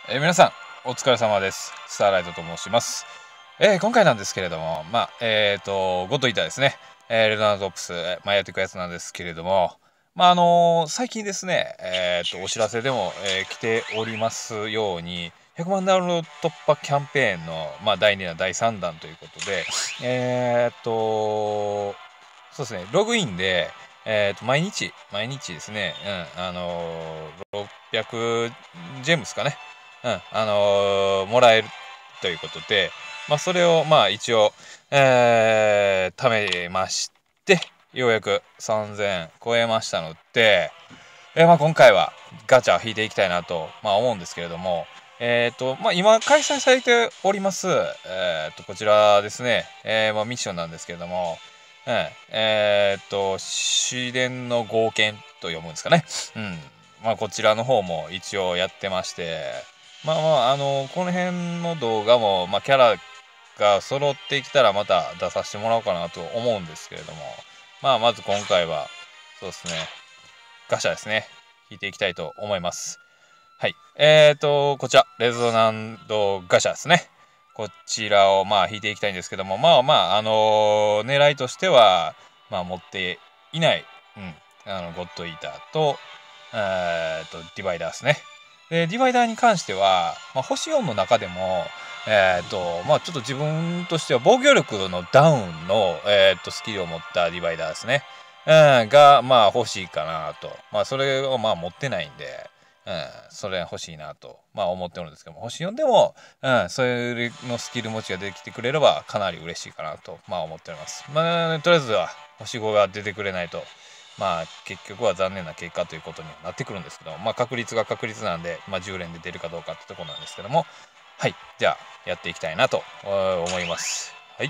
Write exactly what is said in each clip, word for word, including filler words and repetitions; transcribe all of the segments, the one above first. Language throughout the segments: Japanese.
えー皆さんお疲れ様です。スターライトと申します。えー今回なんですけれども、まあえっ、とゴッドイーターですね、えーレドナードトップス、えーまあ、やっていくやつなんですけれども、まああのー最近ですね、えっ、とお知らせでも、えー来ておりますようにひゃくまんダウンロード突破キャンペーンの、まあ、だいにだんだいさんだんということで、えっ、とそうですね、ログインで、えー、と毎日毎日ですね、うん、あのーろっぴゃくジェムですかね、うん、あのーもらえるということで、まあ、それをまあ一応、えー、貯めまして、ようやくさんぜん超えましたので、えーまあ、今回はガチャを引いていきたいなと、まあ、思うんですけれども、えーとまあ、今開催されております、えー、とこちらですね、えーまあ、ミッションなんですけれども、えーえーと試練の合剣と読むんですかね、うんまあ、こちらの方も一応やってまして、まあまあ、あのこの辺の動画も、まあ、キャラが揃ってきたらまた出させてもらおうかなと思うんですけれども、まあ、まず今回はそうですね、ガシャですね、引いていきたいと思います。はい。えーと、こちら、レゾナンドガシャですね。こちらをまあ引いていきたいんですけども、まあまあ、あのー狙いとしては、まあ持っていない、うん、あの、ゴッドイーターと、えーと、ディバイダーですね。で、ディバイダーに関しては、まあ、星よんの中でも、えーと、まあちょっと自分としては防御力のダウンの、えーと、スキルを持ったディバイダーですね。うん、が、まあ欲しいかなと。まあそれをまあ持ってないんで、うん、それ欲しいなと、まあ、思っておるんですけども、星よんでも、うん、それのスキル持ちが出てきてくれればかなり嬉しいかなと、まあ、思っております。まあ、とりあえずは星ごが出てくれないと、まあ、結局は残念な結果ということになってくるんですけど、まあ、確率が確率なんで、まあ、じゅう連で出るかどうかってところなんですけども、はい、じゃあ、やっていきたいなと思います。はい。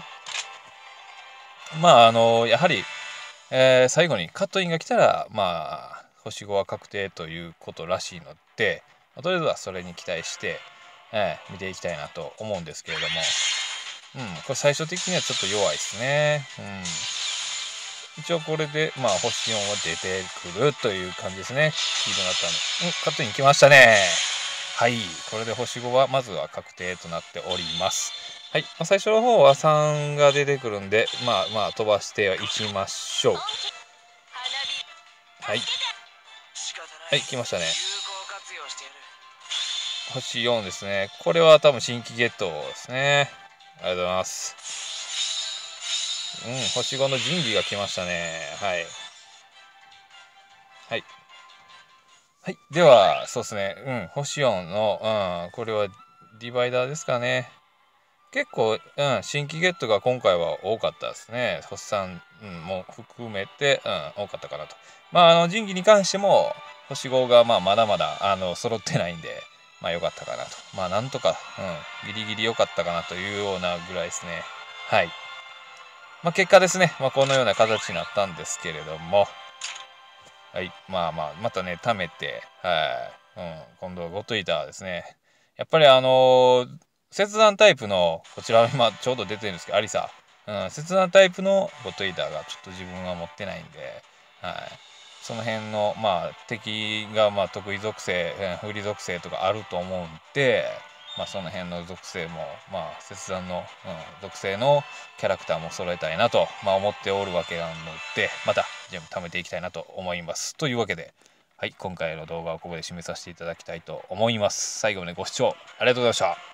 まあ、あの、やはり、えー最後にカットインが来たら、まあ、星ごは確定ということらしいので、まあとりあえずはそれに期待して、えー見ていきたいなと思うんですけれども、うん、これ最初的にはちょっと弱いですね。うん、一応これで、まあ、星よんは出てくるという感じですね。黄色になったんで、うん、カットイン来ましたね。はい、これで星ごはまずは確定となっております。はい、まあ、最初の方はさんが出てくるんで、まあまあ飛ばしていきましょう。はい。はい、来ましたね。星よんですね。これは多分新規ゲットですね。ありがとうございます。うん、星ごの神器が来ましたね。はい。はい。はい。では、そうですね。うん、星よんの、うん、これはディバイダーですかね。結構、うん、新規ゲットが今回は多かったですね。星さん、うん、も含めて、うん、多かったかなと。まあ、あの、神器に関しても、星ごが、まあ、まだまだ、あの、揃ってないんで、まあ、良かったかなと。まあ、なんとか、うん、ギリギリ良かったかなというようなぐらいですね。はい。まあ、結果ですね、まあ、このような形になったんですけれども、はい。まあまあ、またね、貯めて、はい。うん、今度はゴッドイーターですね。やっぱりあのー切断タイプの、こちら今ちょうど出てるんですけど、アリサ。うん、切断タイプのゴッドイーターがちょっと自分は持ってないんで、はい。その辺の、まあ、敵が、まあ、得意属性、うん、不利属性とかあると思うんで、まあ、その辺の属性も、まあ、切断の、うん、属性のキャラクターも揃えたいなと、まあ、思っておるわけなので、また、全部貯めていきたいなと思います。というわけで、はい、今回の動画をここで締めさせていただきたいと思います。最後までご視聴ありがとうございました。